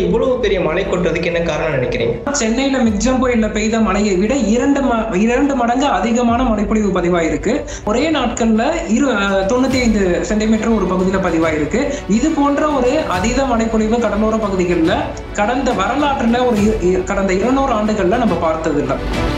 இவ்வளவு பெரிய மழை கொட்டுறதுக்கு என்ன காரணம் நினைக்கிறீங்க? சென்னையில மிக்ஜம் புயல்ல பெய்த மழையை விட இரண்டு மடங்கு அதிகமான மழைப்பொழிவு பதிவாயிருக்கு. ஒரே நாட்கள்ல 95 சென்டிமீட்டர் ஒரு பகுதியில பதிவாயிருக்கு. இது போன்ற ஒரு அதீத மழைப்பொழிவு கடலோர பகுதிகளில் கடந்த வரலாற்றுல கடந்த 200 ஆண்டுகள்ல நம்ம பார்த்தது இல்லை.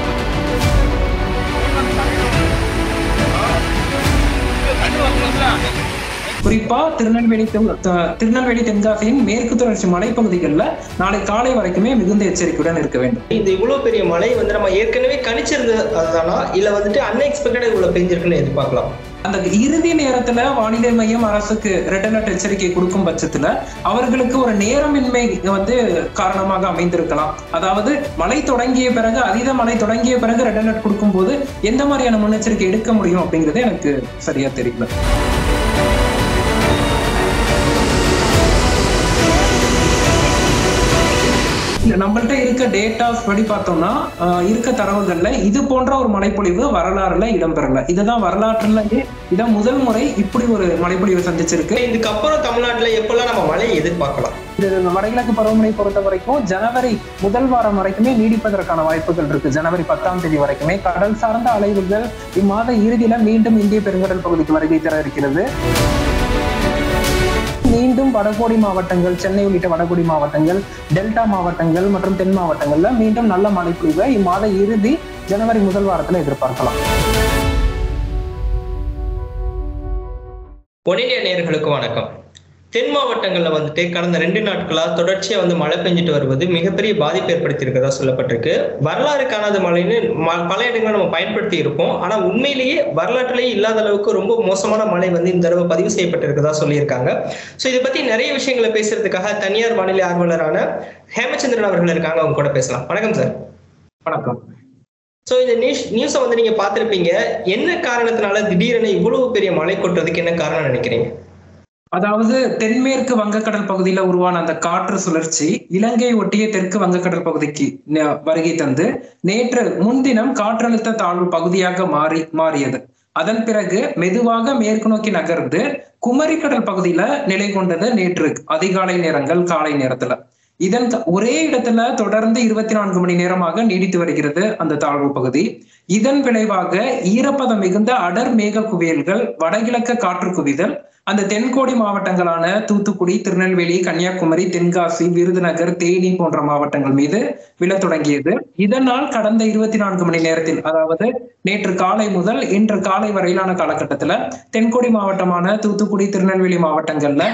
குறிப்பா திருநெல்வேலி தென்காசியின் மேற்கு தொடர்ச்சி மலைப்பகுதிகளில் நாளை காலை வரைக்குமே மிகுந்த எச்சரிக்கையுடன் இருக்க வேண்டும். இந்த இவ்வளவு பெரிய மழை நம்ம ஏற்கனவே கணிச்சிருந்ததுதானா இல்ல அன்எக்ஸ்பெக்டடா இவ்வளவு பெஞ்சிருக்குன்னு எதிர்பார்க்கலாம்? அந்த இறுதி நேரத்துல வானிலை மையம் அரசுக்கு ரெட் அலர்ட் எச்சரிக்கை கொடுக்கும் பட்சத்துல அவர்களுக்கு ஒரு நேரமின்மை காரணமாக அமைந்திருக்கலாம். அதாவது மழை தொடங்கிய பிறகு அதீத மழை தொடங்கிய பிறகு ரெட் அலர்ட் கொடுக்கும் போது எந்த மாதிரியான முன்னெச்சரிக்கை எடுக்க முடியும் அப்படிங்கிறது எனக்கு சரியா தெரியல. நம்மள்ட்ட இருக்க டேட்டாஸ் படி பார்த்தோம்னா இருக்க தரவுகள்ல இது போன்ற ஒரு மழைப்பொழிவு வரலாறுல இடம்பெறல. இதுதான் வரலாற்றுல இதான் முதல் முறை இப்படி ஒரு மழைப்பொழிவு சந்திச்சிருக்கு. இதுக்கப்புறம் தமிழ்நாட்டுல எப்பெல்லாம் நம்ம மழையை எதிர்பார்க்கலாம்? வடகிழக்கு பருவமழை பொறுத்த வரைக்கும் ஜனவரி முதல் வாரம் வரைக்குமே நீடிப்பதற்கான வாய்ப்புகள் இருக்கு. ஜனவரி 10ஆம் தேதி வரைக்குமே கடல் சார்ந்த அலைவுகள் இம்மாத இறுதியில மீண்டும் இந்திய பெருங்கடல் பகுதிக்கு வருகை தர இருக்கிறது. மீண்டும் வடகோடி மாவட்டங்கள், சென்னை உள்ளிட்ட வடகோடி மாவட்டங்கள், டெல்டா மாவட்டங்கள் மற்றும் தென் மாவட்டங்கள்ல மீண்டும் நல்ல மழைப்பொழிவை இம்மாத இறுதி ஜனவரி முதல் வாரத்துல எதிர்பார்க்கலாம். ஒன் இந்தியா நேயர்களுக்கு வணக்கம். தென் மாவட்டங்கள்ல கடந்த 2 நாட்களா தொடர்ச்சியா மழை பெஞ்சிட்டு வருவது மிகப்பெரிய பாதிப்பு ஏற்படுத்தி இருக்கிறதா சொல்லப்பட்டிருக்கு. வரலாறு காணாத மழைன்னு பல இடங்களை நம்ம பயன்படுத்தி இருப்போம். ஆனா உண்மையிலேயே வரலாற்றிலேயே இல்லாத அளவுக்கு ரொம்ப மோசமான மழை இந்த தடவை பதிவு செய்யப்பட்டிருக்கிறதா சொல்லியிருக்காங்க. சோ இதை பத்தி நிறைய விஷயங்களை பேசுறதுக்காக தனியார் வானிலை ஆர்வலரான ஹேமச்சந்திரன் அவர்கள் இருக்காங்க. அவங்க கூட பேசலாம். வணக்கம் சார். வணக்கம். சோ இந்த நியூஸை நீங்க பார்த்திருப்பீங்க. என்ன காரணத்தினால திடீரென இவ்வளவு பெரிய மழை கொட்டுறதுக்கு என்ன காரணம் நினைக்கிறீங்க? அதாவது தென்மேற்கு வங்கக்கடல் பகுதியில உருவான அந்த காற்று சுழற்சி இலங்கை ஒட்டிய தெற்கு வங்கக்கடல் பகுதிக்கு வருகை தந்து நேற்று முன்தினம் காற்றழுத்த தாழ்வு பகுதியாக மாறியது. அதன் பிறகு மெதுவாக மேற்கு நோக்கி நகர்ந்து குமரிக்கடல் பகுதியில நிலை கொண்டது நேற்று அதிகாலை நேரங்கள் காலை நேரத்துல. இதன் ஒரே இடத்துல தொடர்ந்து 24 மணி நேரமாக நீடித்து வருகிறது அந்த தாழ்வு பகுதி. இதன் விளைவாக ஈரப்பதம் மிகுந்த அடர் மேக குவியல்கள் வடகிழக்கு காற்று குவிதல் அந்த தென்கோடி மாவட்டங்களான தூத்துக்குடி, திருநெல்வேலி, கன்னியாகுமரி, தென்காசி, விருதுநகர், தேனி போன்ற மாவட்டங்கள் மீது விழத் தொடங்கியது. இதனால் கடந்த 24 மணி நேரத்தில், அதாவது நேற்று காலை முதல் இன்று காலை வரையிலான காலகட்டத்துல தென்கோடி மாவட்டமான தூத்துக்குடி, திருநெல்வேலி மாவட்டங்கள்ல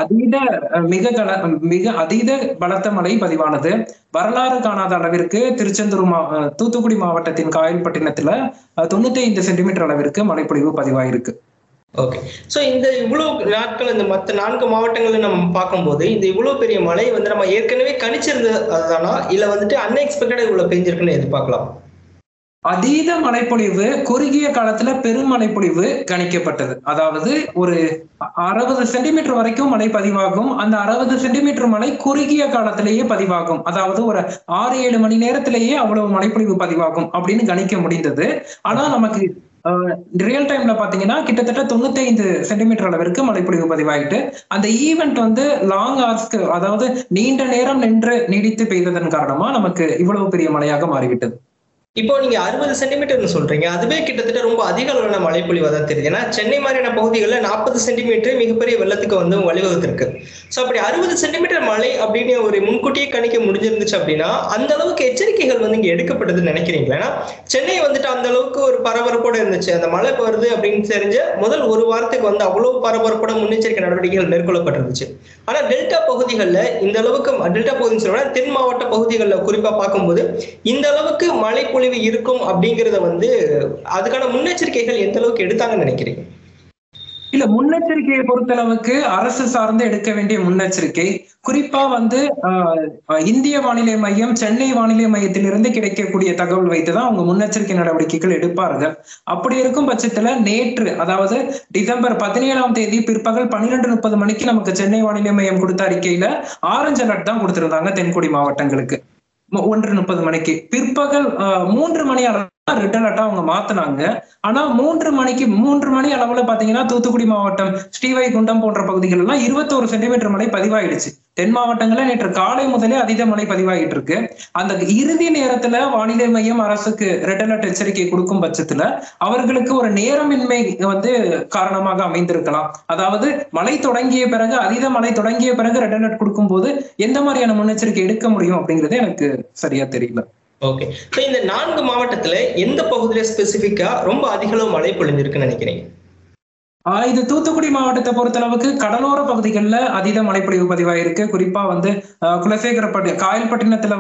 மிக அதீத பலத்த மழை பதிவானது. வரலாறு காணாத அளவிற்கு தூத்துக்குடி மாவட்டத்தின் காயல்பட்டினத்துல 95 சென்டிமீட்டர் அளவிற்கு மழைப்பொழிவு பதிவாயிருக்கு. ஓகே. சோ இந்த இவ்வளவு நாட்கள் இந்த மற்ற 4 மாவட்டங்கள்ல நம்ம பார்க்கும்போது இந்த இவ்வளவு பெரிய மழை நம்ம ஏற்கனவே கணிச்சிருந்ததுதானா இல்ல அன்எக்ஸ்பெக்டடா இவ்வளவு பெஞ்சிருக்குன்னு எதிர்பார்க்கலாம்? அதீத மழைப்பொழிவு குறுகிய காலத்துல பெரும் மழைப்பொழிவு கணிக்கப்பட்டது. அதாவது ஒரு 60 சென்டிமீட்டர் வரைக்கும் மழை பதிவாகும். அந்த 60 சென்டிமீட்டர் மழை குறுகிய காலத்திலேயே பதிவாகும். அதாவது ஒரு 6-7 மணி நேரத்திலேயே அவ்வளவு மழைப்பொழிவு பதிவாகும் அப்படின்னு கணிக்க முடிந்தது. ஆனா நமக்கு ரியல் டைம்ல பாத்தீங்கன்னா கிட்டத்தட்ட 95 சென்டிமீட்டர் அளவிற்கு மழைப்பொழிவு பதிவாயிட்டு அந்த ஈவெண்ட் லாங் ஹார்ஸ்க்கு, அதாவது நீண்ட நேரம் நின்று நீடித்து பெய்ததன் காரணமா நமக்கு இவ்வளவு பெரிய மழையாக மாறிவிட்டது. இப்போ நீங்க 60 சென்டிமீட்டர்னு சொல்றீங்க, அதுவே கிட்டத்தட்ட ரொம்ப அதிக அளவான மழைப்பொழிவா தான் தெரியுது. ஏன்னா சென்னை மாதிரியான பகுதிகளில் 40 சென்டிமீட்டர் மிகப்பெரிய வெள்ளத்துக்கு வழிவகுத்திருக்கு. ஸோ அப்படி 60 சென்டிமீட்டர் மழை அப்படின்னு ஒரு முன்கூட்டியே கணிக்க முடிஞ்சிருந்துச்சு அப்படின்னா அந்த அளவுக்கு எச்சரிக்கைகள் இங்க எடுக்கப்பட்டதுன்னு நினைக்கிறீங்களா? ஏன்னா சென்னை அந்த அளவுக்கு ஒரு பரபரப்போட இருந்துச்சு. அந்த மழை வருது அப்படின்னு தெரிஞ்ச முதல் ஒரு வாரத்துக்கு அவ்வளவு பரபரப்போட முன்னெச்சரிக்கை நடவடிக்கைகள் மேற்கொள்ளப்பட்டிருந்துச்சு. ஆனா டெல்டா பகுதிகளில் இந்த அளவுக்கு, டெல்டா பகுதின்னு சொல்ல தென் மாவட்ட பகுதிகளில் குறிப்பா பார்க்கும்போது இந்த அளவுக்கு மழை இருக்கும் அப்படிங்கறத அதுக்கான முன்னெச்சரிக்கைகள் எந்த அளவுக்கு எடுத்தாங்கன்னு நினைக்கிறீங்க? இல்ல, முன்னெச்சரிக்கையை பொறுத்தளவுக்கு அரசு சார்ந்து எடுக்க வேண்டிய முன்னெச்சரிக்கை குறிப்பா இந்திய வானிலை மையம், சென்னை வானிலை மையத்திலிருந்து கிடைக்கக்கூடிய தகவல் வைத்துதான் அவங்க முன்னெச்சரிக்கை நடவடிக்கைகள் எடுப்பார்கள். அப்படி இருக்கும் பட்சத்துல நேற்று, அதாவது டிசம்பர் 17ஆம் தேதி பிற்பகல் 12:30 மணிக்கு நமக்கு சென்னை வானிலை மையம் கொடுத்த அறிக்கையில ஆரஞ்சு அலர்ட் தான் கொடுத்திருந்தாங்க தென்கோடி மாவட்டங்களுக்கு. 1:30 மணிக்கு பிற்பகல் 3 மணி அளவு ரெட் அலர்ட்டா அவங்க மாத்தினாங்க. ஆனா 3 மணி அளவுல பாத்தீங்கன்னா தூத்துக்குடி மாவட்டம், ஸ்ரீவைகுண்டம் போன்ற பகுதிகள் எல்லாம் 21 சென்டிமீட்டர் மழை பதிவாயிடுச்சு. தென் மாவட்டங்கள்ல நேற்று காலை முதலே அதீத மழை பதிவாகிட்டு இருக்கு. அந்த இறுதி நேரத்துல வானிலை மையம் அரசுக்கு ரெட் அலர்ட் எச்சரிக்கை கொடுக்கும் பட்சத்துல அவர்களுக்கு ஒரு நேரமின்மை காரணமாக அமைந்திருக்கலாம். அதாவது மழை தொடங்கிய பிறகு, அதீத மழை தொடங்கிய பிறகு ரெட் அலர்ட் கொடுக்கும் போது எந்த மாதிரியான முன்னெச்சரிக்கை எடுக்க முடியும் அப்படிங்கிறது எனக்கு சரியா தெரியல. ஓகே, இந்த 4 மாவட்டத்துல எந்த பகுதியில ஸ்பெசிபிக்கா ரொம்ப அதிக அளவு மழை பொழிஞ்சிருக்குன்னு நினைக்கிறீங்க? இது தூத்துக்குடி மாவட்டத்தை பொறுத்தளவுக்கு கடலோர பகுதிகளில் அதீத மழைப்பொழிவு பதிவாயிருக்கு. குறிப்பா காயல்பட்டினத்துல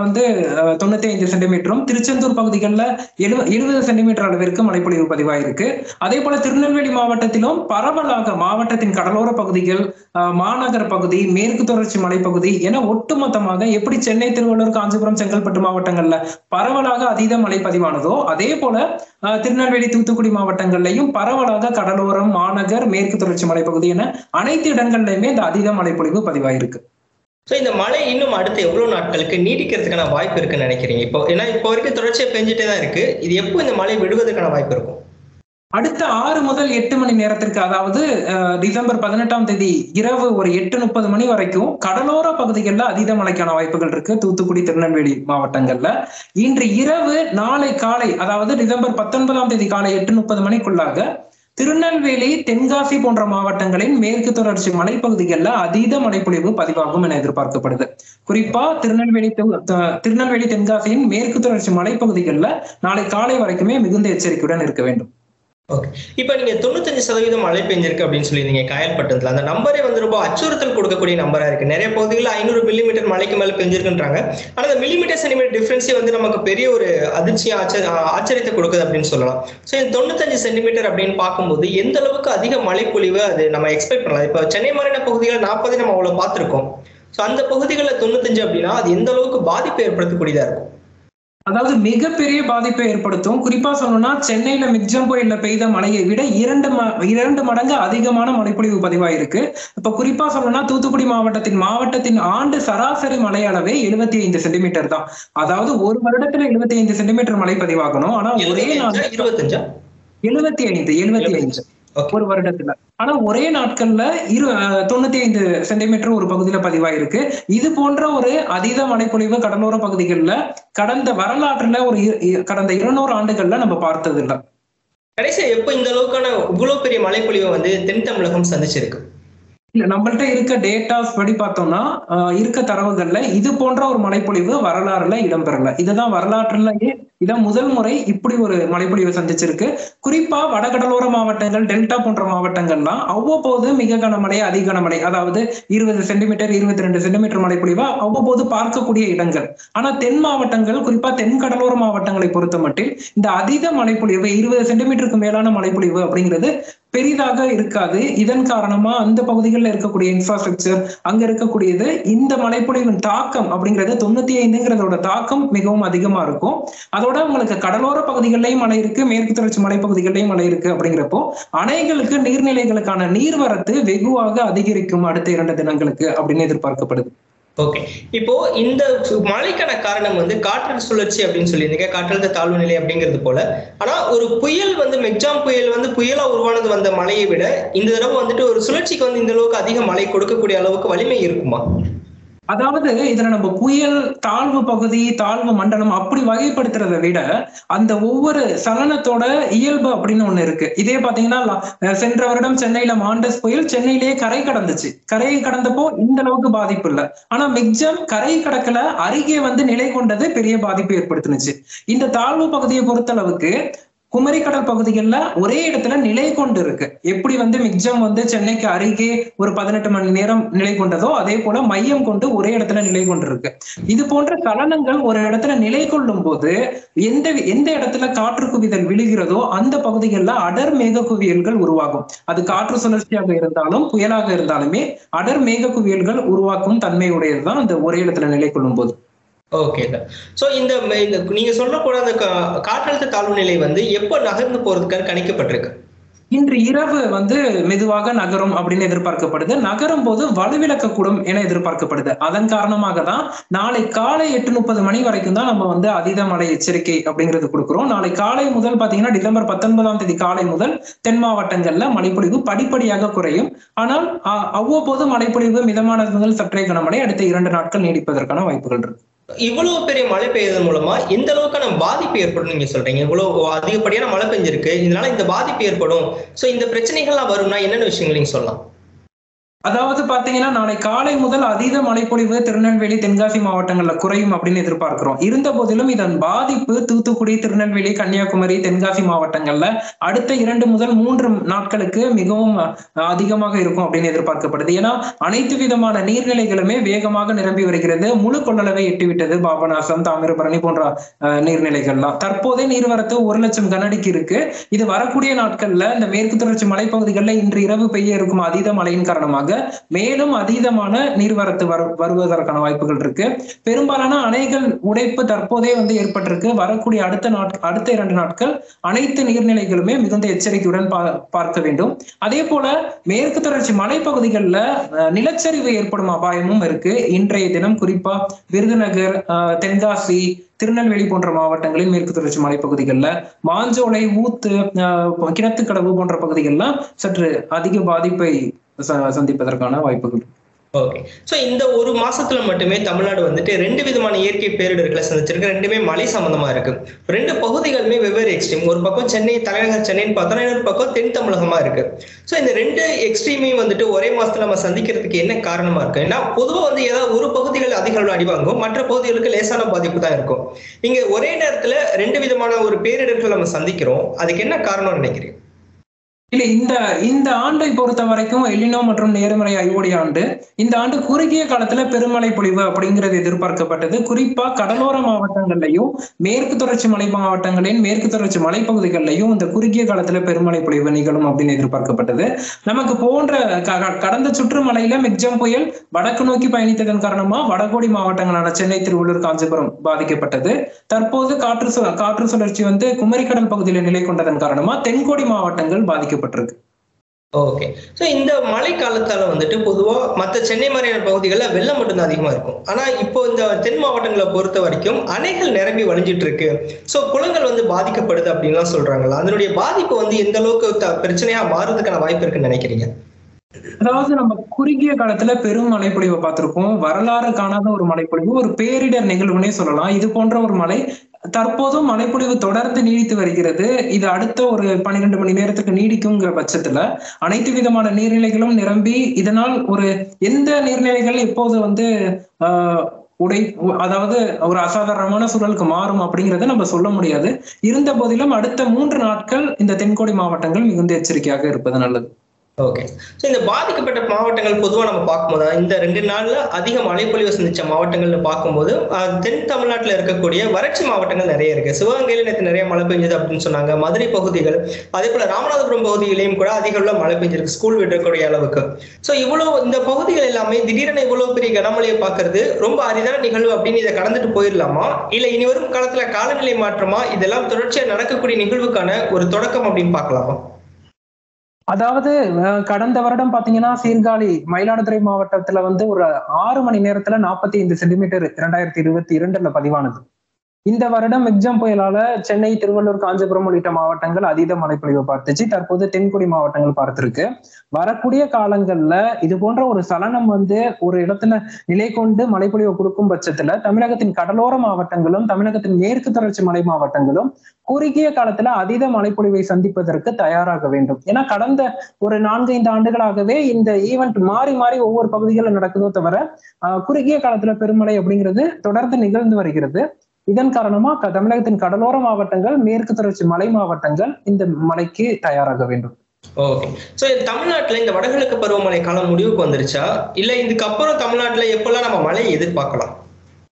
95 சென்டிமீட்டரும், திருச்செந்தூர் பகுதிகளில் 70 சென்டிமீட்டர் அளவிற்கு மழைப்பொழிவு பதிவாயிருக்கு. அதே போல திருநெல்வேலி மாவட்டத்திலும் பரவலாக மாவட்டத்தின் கடலோர பகுதிகள், மாநகர பகுதி, மேற்கு தொடர்ச்சி மலைப்பகுதி என ஒட்டுமொத்தமாக எப்படி சென்னை, திருவள்ளூர், காஞ்சிபுரம், செங்கல்பட்டு மாவட்டங்கள்ல பரவலாக அதீத மழை பதிவானதோ அதே போல திருநெல்வேலி, தூத்துக்குடி மாவட்டங்கள்லையும் பரவலாக கடலோரம், மாநகர், மேற்கு தொடர்ச்சி மலைப்பகுதி என அனைத்து இடங்கள்லயுமே இந்த அதீத மழைப்பொழிவு பதிவாயிருக்கு. இந்த மழை இன்னும் அடுத்த எவ்வளவு நாட்களுக்கு நீடிக்கிறதுக்கான வாய்ப்பு இருக்குன்னு நினைக்கிறீங்க? இப்போ வரைக்கும் தொடர்ச்சியா பெஞ்சிட்டே தான் இருக்கு. இது எப்போ இந்த மழை விடுவதற்கான வாய்ப்பு இருக்கும்? அடுத்த 6 முதல் 8 மணி நேரத்திற்கு, அதாவது டிசம்பர் 18ஆம் தேதி இரவு ஒரு 8:30 மணி வரைக்கும் கடலோர பகுதிகளில் அதீத மழைக்கான வாய்ப்புகள் இருக்கு. தூத்துக்குடி, திருநெல்வேலி மாவட்டங்கள்ல இன்று இரவு, நாளை காலை, அதாவது டிசம்பர் 19ஆம் தேதி காலை 8:30 மணிக்குள்ளாக திருநெல்வேலி, தென்காசி போன்ற மாவட்டங்களின் மேற்கு தொடர்ச்சி மலைப்பகுதிகளில் அதீத மழைப்பொழிவு பதிவாகும் என எதிர்பார்க்கப்படுது. குறிப்பா திருநெல்வேலி, தென்காசியின் மேற்கு தொடர்ச்சி மலைப்பகுதிகளில் நாளை காலை வரைக்குமே மிகுந்த எச்சரிக்கையுடன் இருக்க வேண்டும். ஓகே, இப்ப நீங்க 95% மழை பெஞ்சிருக்கு அப்படின்னு சொல்லியிருந்தீங்க காயல்பட்டணத்துல. அந்த நம்பரே ரொம்ப அச்சுறுத்தல் கொடுக்கக்கூடிய நம்பரா இருக்கு. நிறைய பகுதிகளில் 500 மில்லிமீட்டர் மழைக்கு மேல பெஞ்சிருக்குன்றாங்க. ஆனா அந்த மில்லிமீட்டர் சென்டிமீட்டர் டிஃபரன்ஸே நமக்கு பெரிய ஒரு அதிர்ச்சியா, ஆச்சரியத்தை கொடுக்குது அப்படின்னு சொல்லலாம். இந்த 95 சென்டிமீட்டர் அப்படின்னு பார்க்கும்போது எந்த அளவுக்கு அதிக மழை பொழிவு அது நம்ம எக்ஸ்பெக்ட் பண்ணலாம்? இப்ப சென்னை மாதிரியான பகுதிகள் 40 நம்ம அவ்வளவு பார்த்திருக்கோம். அந்த பகுதிகளில் 95 அப்படின்னா அது எந்த அளவுக்கு பாதிப்பு ஏற்படுத்தக்கூடியதா இருக்கும்? அதாவது மிகப்பெரிய பாதிப்பை ஏற்படுத்தும். குறிப்பா சொல்லணும்னா சென்னையில மிக்ஜம் புயல்ல பெய்த மழையை விட 2 மடங்கு அதிகமான மழைப்பொழிவு பதிவாயிருக்கு. இப்ப குறிப்பா சொல்லணும்னா தூத்துக்குடி மாவட்டத்தின் ஆண்டு சராசரி மழை அளவே 75 சென்டிமீட்டர் தான். அதாவது ஒரு வருடத்துல 75 சென்டிமீட்டர் மழை பதிவாகணும். ஆனா ஒரே நாள் 75 ஒரு வருடத்துல. ஆனா ஒரே நாட்கள்ல 95 சென்டிமீட்டர் ஒரு பகுதியில பதிவாயிருக்கு. இது போன்ற ஒரு அதீத மழைப்பொழிவு கடலோர பகுதிகளில் கடந்த வரலாற்றுல கடந்த 200 ஆண்டுகள்ல நம்ம பார்த்தது இல்லை. கடைசியா எப்போ இந்த அளவுக்கான இவ்வளவு பெரிய மழைப்பொழிவை தென் தமிழகம் சந்திச்சிருக்கு? இல்ல, நம்மள்ட்ட இருக்க டேட்டாஸ் படி பார்த்தோம்னா இருக்க தரவுகள்ல இது போன்ற ஒரு மழைப்பொழிவு வரலாறுல இடம்பெறல. இதுதான் வரலாற்றுலயே இதான் முதல் முறை இப்படி ஒரு மழைப்பொழிவை சந்திச்சிருக்கு. குறிப்பா வடகடலோர மாவட்டங்கள், டெல்டா போன்ற மாவட்டங்கள்லாம் அவ்வப்போது மிக கனமழை, அதிக கனமழை, அதாவது 20 சென்டிமீட்டர், 22 சென்டிமீட்டர் மழைப்பொழிவா அவ்வப்போது பார்க்கக்கூடிய இடங்கள். ஆனா தென் மாவட்டங்கள், குறிப்பா தென் கடலோர மாவட்டங்களை பொறுத்த மட்டில் இந்த அதீத மழைப்பொழிவு 20 சென்டிமீட்டருக்கு மேலான மழைப்பொழிவு அப்படிங்கிறது பெரிதாக இருக்காது. இதன் காரணமா அந்த பகுதிகளில் இருக்கக்கூடிய இன்ஃப்ராஸ்ட்ரக்சர், அங்க இருக்கக்கூடியது, இந்த மழைப்பொழிவின் தாக்கம் அப்படிங்கிறது 95ங்கிறதோட தாக்கம் மிகவும் அதிகமா இருக்கும். அதோட உங்களுக்கு கடலோர பகுதிகளிலையும் மழை இருக்கு, மேற்கு தொடர்ச்சி மலைப்பகுதிகளிலையும் மழை இருக்கு. அப்படிங்கிறப்போ அணைகளுக்கு, நீர்நிலைகளுக்கான நீர்வரத்து வெகுவாக அதிகரிக்கும் அடுத்த 2 தினங்களுக்கு அப்படின்னு எதிர்பார்க்கப்படுது. ஓகே, இப்போ இந்த மழைக்கான காரணம் காற்றழுத்த சுழற்சி அப்படின்னு சொல்லியிருந்தீங்க, காற்றழுத்த தாழ்வு நிலை அப்படிங்கிறது போல. ஆனா ஒரு புயல் மெக்ஜாம் புயல் புயலா உருவானது வந்த மழையை விட இந்த தடவை ஒரு சுழற்சிக்கு இந்த அளவுக்கு அதிக மழை கொடுக்கக்கூடிய அளவுக்கு வலிமை இருக்குமா? அதாவது இதுல நம்ம புயல், தாழ்வு பகுதி, தாழ்வு மண்டலம் அப்படி வகைப்படுத்துறதை விட அந்த ஒவ்வொரு சலனத்தோட இயல்பு அப்படின்னு ஒண்ணு இருக்கு. இதே பாத்தீங்கன்னா சென்ற வருடம் சென்னையில மாண்டஸ் புயல் சென்னையிலேயே கரை கடந்துச்சு. கரையை கடந்தப்போ இந்த அளவுக்கு பாதிப்பு இல்லை. ஆனா மிக்ஜம் கரை கடக்கல, அருகே நிலை கொண்டது பெரிய பாதிப்பு ஏற்படுத்துனுச்சு. இந்த தாழ்வு பகுதியை பொறுத்தளவுக்கு குமரிக்கடல் பகுதிகளில் ஒரே இடத்துல நிலை கொண்டு இருக்கு. எப்படி மிக்ஜம் சென்னைக்கு அருகே ஒரு 18 மணி நேரம் நிலை கொண்டதோ அதே போல மையம் கொண்டு ஒரே இடத்துல நிலை கொண்டு இருக்கு. இது போன்ற சலனங்கள் ஒரு இடத்துல நிலை கொள்ளும் போது எந்த இடத்துல காற்று குவிதல் விழுகிறதோ அந்த பகுதிகளில் அடர் மேக குவியல்கள் உருவாகும். அது காற்று சுழற்சியாக இருந்தாலும் புயலாக இருந்தாலுமே அடர் மேக குவியல்கள் உருவாக்கும் தன்மையுடையதுதான் அந்த ஒரே இடத்துல நிலை கொள்ளும் போது. Okay sir. சோ இந்த நீங்க சொல்லக்கூட அந்த காற்றழுத்த தாழ்வு நிலை எப்போ நகர்ந்து போறதுக்கான கணிக்கப்பட்டிருக்கு? இன்று இரவு மெதுவாக நகரும் அப்படின்னு எதிர்பார்க்கப்படுது. நகரும் போது வலுவிழக்கக்கூடும் என எதிர்பார்க்கப்படுது. அதன் காரணமாக தான் நாளை காலை 8:30 மணி வரைக்கும் தான் நம்ம அதீத மழை எச்சரிக்கை அப்படிங்கிறது கொடுக்கிறோம். நாளை காலை முதல் பாத்தீங்கன்னா டிசம்பர் 19ஆம் தேதி காலை முதல் தென் மாவட்டங்கள்ல மழைப்பொழிவு படிப்படியாக குறையும். ஆனால் அவ்வப்போது மழைப்பொழிவு மிதமானது முதல் சற்றே கனமழை அடுத்த 2 நாட்கள் நீடிப்பதற்கான வாய்ப்புகள் இருக்கு. இவ்வளவு பெரிய மழை பெய்யதன் மூலமா எந்த அளவுக்கான பாதிப்பு ஏற்படும் நீங்க சொல்றீங்க? இவ்வளவு அதிகப்படியான மழை பெஞ்சிருக்கு, இதனால இந்த பாதிப்பு ஏற்படும், சோ இந்த பிரச்சனைகள்லாம் வரும்னா என்னென்ன விஷயங்கள் நீங்க சொல்லலாம்? அதாவது பாத்தீங்கன்னா நாளை காலை முதல் அதீத மழைப்பொழிவு திருநெல்வேலி தென்காசி மாவட்டங்கள்ல குறையும் அப்படின்னு எதிர்பார்க்கிறோம். இருந்த போதிலும் இதன் பாதிப்பு தூத்துக்குடி, திருநெல்வேலி, கன்னியாகுமரி, தென்காசி மாவட்டங்கள்ல அடுத்த 2 முதல் 3 நாட்களுக்கு மிகவும் அதிகமாக இருக்கும் அப்படின்னு எதிர்பார்க்கப்படுது. ஏன்னா அனைத்து விதமான நீர்நிலைகளுமே வேகமாக நிரம்பி வருகிறது. முழு கொள்ளளவை எட்டிவிட்டது பாபநாசம், தாமிரபரணி போன்ற நீர்நிலைகள்லாம். தற்போதே நீர்வரத்து 1,00,000 கனஅடிக்கு இருக்கு. இது வரக்கூடிய நாட்கள்ல இந்த மேற்கு தொடர்ச்சி மலைப்பகுதிகளில் இன்று இரவு பெய்ய இருக்கும் அதீத மழையின் காரணமாக மேலும் அதீதமான நீர்வரத்து வருவதற்கான வாய்ப்புகள் இருக்கு. பெரும்பாலான அணைகள் உடைப்பு தற்போதே ஏற்பட்டிருக்கு. வரக்கூடிய அடுத்த 2 நாட்கள் அனைத்து நீர்நிலைகளுமே மிகுந்த எச்சரிக்கையுடன் பார்க்க வேண்டும். அதே போல மேற்கு தொடர்ச்சி மலைப்பகுதிகளில் நிலச்சரிவு ஏற்படும் அபாயமும் இருக்கு. இன்றைய தினம் குறிப்பா விருதுநகர், தென்காசி, திருநெல்வேலி போன்ற மாவட்டங்களில் மேற்கு தொடர்ச்சி மலைப்பகுதிகளில் மாஞ்சோலை, ஊத்து, கிணத்துக்கடவு போன்ற பகுதிகள்லாம் சற்று அதிக பாதிப்பை சந்திப்பதற்கான வாய்ப்புகள். ஓகே. சோ இந்த ஒரு மாசத்துல மட்டுமே தமிழ்நாடு 2 விதமான இயற்கை பேரிடர்களை சந்திச்சிருக்கு. 2மே மழை சம்பந்தமா இருக்கு. 2 பகுதிகளுமே வெவ்வேறு எக்ஸ்ட்ரீம். ஒரு பக்கம் சென்னை, தலைநகர் சென்னைன்னு பார்த்தா, இன்னொரு பக்கம் தென் தமிழகமா இருக்கு. சோ இந்த 2 எக்ஸ்ட்ரீமையும் ஒரே மாசத்துல நம்ம சந்திக்கிறதுக்கு என்ன காரணமா இருக்கு? ஏன்னா பொதுவா ஏதாவது ஒரு பகுதிகள் அதிக அளவு அடிவாங்கும், மற்ற பகுதிகளுக்கு லேசான பாதிப்பு தான் இருக்கும். இங்க ஒரே நேரத்துல 2 விதமான ஒரு பேரிடர்கள் நம்ம சந்திக்கிறோம். அதுக்கு என்ன காரணம்னு நினைக்கிறீங்க? இல்ல, இந்த ஆண்டை பொறுத்த வரைக்கும் எலினோ மற்றும் நேர்மறை ஐஓடி ஆண்டு. இந்த ஆண்டு குறுகிய காலத்துல பெருமழை பொழிவு அப்படிங்கிறது எதிர்பார்க்கப்பட்டது. குறிப்பா கடலோர மாவட்டங்கள்லயும் மேற்கு தொடர்ச்சி மலை மாவட்டங்களின் மேற்கு தொடர்ச்சி மலைப்பகுதிகளிலையும் இந்த குறுகிய காலத்துல பெருமழை பொழிவு நிகழும் அப்படின்னு எதிர்பார்க்கப்பட்டது. நமக்கு கடந்த சுற்றுமலையில மிக்ஜம் புயல் வடக்கு நோக்கி பயணித்ததன் காரணமா வடகோடி மாவட்டங்களான சென்னை, திருவள்ளூர், காஞ்சிபுரம் பாதிக்கப்பட்டது. தற்போது காற்று சுழற்சி குமரிக்கடல் பகுதியில் நிலை கொண்டதன் காரணமா தென்கோடி மாவட்டங்கள் பாதிக்கப்பட்டது. ஓகே. சோ இந்த மழை காலத்தால பொதுவா மத்த சென்னை மாதிரியான பகுதிகளில் வெள்ளம் மட்டும்தான் அதிகமா இருக்கும். ஆனா இப்போ இந்த தென் மாவட்டங்களை பொறுத்த வரைக்கும் அணைகள் நிரம்பி வழிஞ்சிட்டு இருக்கு. சோ குளங்கள் பாதிக்கப்படுது அப்படின்லாம் சொல்றாங்களா? அதனுடைய பாதிப்பு எந்த அளவுக்கு பிரச்சனையா மாறுறதுக்கான வாய்ப்பு இருக்குன்னு நினைக்கிறீங்க? அதாவது நம்ம குறுகிய காலத்துல பெரும் மழைப்பொழிவை பார்த்திருக்கோம். வரலாறு காணாத ஒரு மழைப்பொழிவு, ஒரு பேரிடர் நிகழ்வுன்னே சொல்லலாம். இது போன்ற ஒரு மழை தற்போதும் மழைப்பொழிவு தொடர்ந்து நீடித்து வருகிறது. இது அடுத்த ஒரு 12 மணி நேரத்துக்கு நீடிக்குங்கிற பட்சத்துல அனைத்து விதமான நீர்நிலைகளும் நிரம்பி இதனால் எந்த நீர்நிலைகள் எப்போது அதாவது ஒரு அசாதாரணமான சூழலுக்கு மாறும் அப்படிங்கறத நம்ம சொல்ல முடியாது. இருந்த போதிலும் அடுத்த 3 நாட்கள் இந்த தென்கோடி மாவட்டங்கள் மிகுந்த எச்சரிக்கையாக இருப்பது நல்லது. ஓகே. சோ இந்த பாதிக்கப்பட்ட மாவட்டங்கள் பொதுவா நம்ம பார்க்கும்போது இந்த 2 நாள்ல அதிக மழைப்பொழிவு சந்திச்ச மாவட்டங்கள்னு பார்க்கும்போது தென் தமிழ்நாட்டுல இருக்கக்கூடிய வறட்சி மாவட்டங்கள் நிறைய இருக்கு. சிவகங்கையில நேற்று நிறைய மழை பெஞ்சது அப்படின்னு சொன்னாங்க. மதுரை பகுதிகள், அதே போல ராமநாதபுரம் பகுதியிலையும் கூட அதிக உள்ள மழை பெஞ்சிருக்கு, ஸ்கூல் விடக்கூடிய அளவுக்கு. சோ இவ்வளவு இந்த பகுதிகள் எல்லாமே திடீரென இவ்வளவு பெரிய கனமழையை பார்க்கறது ரொம்ப அரிதான நிகழ்வு அப்படின்னு இதை கடந்துட்டு போயிடலாமா, இல்ல இனி வரும் காலத்துல காலநிலை மாற்றமா, இதெல்லாம் தொடர்ச்சியா நடக்கக்கூடிய நிகழ்வுக்கான ஒரு தொடக்கம் அப்படின்னு பார்க்கலாமா? அதாவது கடந்த வருடம் பாத்தீங்கன்னா சீர்காழி, மயிலாடுதுறை மாவட்டத்துல ஒரு 6 மணி நேரத்துல 45 சென்டிமீட்டர் 2022ல பதிவானது. இந்த வருடம் மிக்ஜம் புயலால சென்னை, திருவள்ளூர், காஞ்சிபுரம் உள்ளிட்ட மாவட்டங்கள் அதீத மழைப்பொழிவை பார்த்துச்சு. தற்போது தென்கோடி மாவட்டங்கள் பார்த்திருக்கு. வரக்கூடிய காலங்கள்ல இது போன்ற ஒரு சலனம் ஒரு இடத்துல நிலை கொண்டு மழைப்பொழிவை கொடுக்கும் பட்சத்துல தமிழகத்தின் கடலோர மாவட்டங்களும் தமிழகத்தின் மேற்கு தொடர்ச்சி மலை மாவட்டங்களும் குறுகிய காலத்துல அதீத மழைப்பொழிவை சந்திப்பதற்கு தயாராக வேண்டும். ஏன்னா கடந்த ஒரு 4-5 ஆண்டுகளாகவே இந்த ஈவெண்ட் மாறி மாறி ஒவ்வொரு பகுதிகளில் நடக்குதோ தவிர குறுகிய காலத்துல பெருமழை அப்படிங்கிறது தொடர்ந்து நிகழ்ந்து வருகிறது. இதன் காரணமா தமிழகத்தின் கடலோர மாவட்டங்கள், மேற்கு தொடர்ச்சி மலை மாவட்டங்கள் இந்த மழைக்கு தயாராக வேண்டும். ஓகே. சோ தமிழ்நாட்டுல இந்த வடகிழக்கு பருவமழை காலம் முடிவுக்கு வந்துருச்சா, இல்ல இதுக்கு அப்புறம் தமிழ்நாட்டுல எப்பெல்லாம் நம்ம மழையை எதிர்பார்க்கலாம்?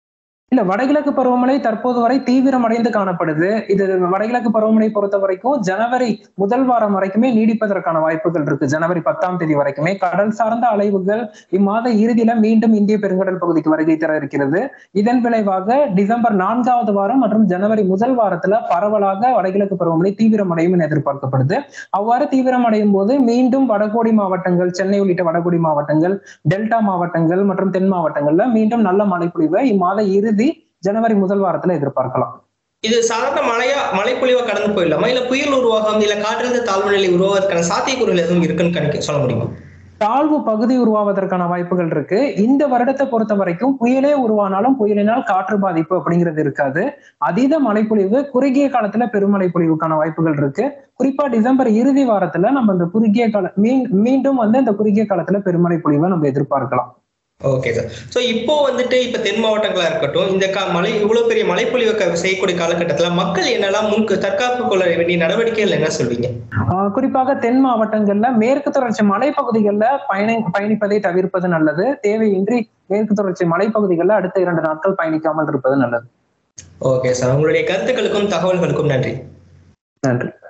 இல்ல, வடகிழக்கு பருவமழை தற்போது வரை தீவிரமடைந்து காணப்படுது. இது வடகிழக்கு பருவமழை பொறுத்த வரைக்கும் ஜனவரி முதல் வாரம் வரைக்குமே நீடிப்பதற்கான வாய்ப்புகள் இருக்கு. ஜனவரி 10ஆம் தேதி வரைக்குமே கடல் சார்ந்த அலைவுகள் இம்மாத இறுதியில மீண்டும் இந்திய பெருங்கடல் பகுதிக்கு வருகை தர இருக்கிறது. இதன் விளைவாக டிசம்பர் 4வது வாரம் மற்றும் ஜனவரி முதல் வாரத்துல பரவலாக வடகிழக்கு பருவமழை தீவிரமடையும் என எதிர்பார்க்கப்படுது. அவ்வாறு தீவிரமடையும் போது மீண்டும் வடகோடி மாவட்டங்கள், சென்னை உள்ளிட்ட வடகோடி மாவட்டங்கள், டெல்டா மாவட்டங்கள் மற்றும் தென் மாவட்டங்கள்ல மீண்டும் நல்ல மழை பொழிவை இம்மாத இறுதி ஜனவரி முதல் வாரத்துல எதிர்பார்க்கலாம். இது சாதாரண மழைப்பொழிவா கடந்து போயிடலாமா, இல்ல புயல் உருவாகம், இல்ல காற்றழுத்த தாழ்வு நிலை உருவாவதற்கான சாத்தியக்கூறுகள் எதுவும் இருக்குன்னு சொல்ல முடியுமா? தாழ்வு பகுதி உருவாவதற்கான வாய்ப்புகள் இருக்கு. இந்த வருடத்தை பொறுத்த வரைக்கும் புயலே உருவானாலும் புயலினால் காற்று பாதிப்பு அப்படிங்கிறது இருக்காது. அதீத மழைப்பொழிவு குறுகிய காலத்துல பெருமழை பொழிவுக்கான வாய்ப்புகள் இருக்கு. குறிப்பா டிசம்பர் இறுதி வாரத்துல நம்ம இந்த குறுகிய கால மீண்டும் இந்த குறுகிய காலத்துல பெருமழை பொழிவை நம்ம எதிர்பார்க்கலாம். Okay sir. ஸோ இப்போ இப்ப தென் மாவட்டங்களா இருக்கட்டும், இந்த இவ்வளவு பெரிய மழைப்பொழிவு செய்யக்கூடிய காலகட்டத்துல மக்கள் என்னெல்லாம் தற்காப்பு கொள்ள வேண்டிய நடவடிக்கைகள் என்ன சொல்வீங்க? குறிப்பாக தென் மாவட்டங்கள்ல மேற்கு தொடர்ச்சி மலைப்பகுதிகளில் பயணிப்பதை தவிர்ப்பது நல்லது. தேவையின்றி மேற்கு தொடர்ச்சி மலைப்பகுதிகளில் அடுத்த 2 நாட்கள் பயணிக்காமல் இருப்பது நல்லது. ஓகே சார், உங்களுடைய கருத்துக்களுக்கும் தகவல்களுக்கும் நன்றி. நன்றி.